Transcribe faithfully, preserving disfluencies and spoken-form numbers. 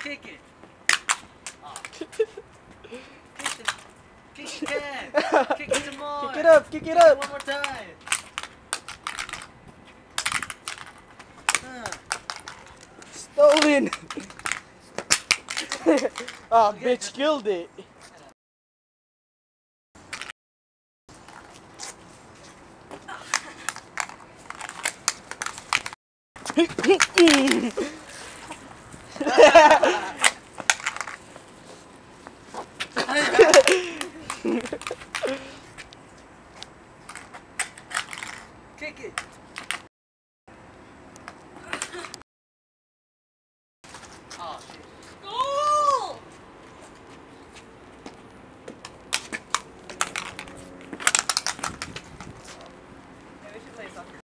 Kick it. Oh. Kick the, kick the can. Kick it some more. Kick it up, kick it kick up. It one more time. Huh. Stolen. Ah, Okay, bitch just- killed it. Kick it. Oh shit. Goal! Hey, we should play soccer.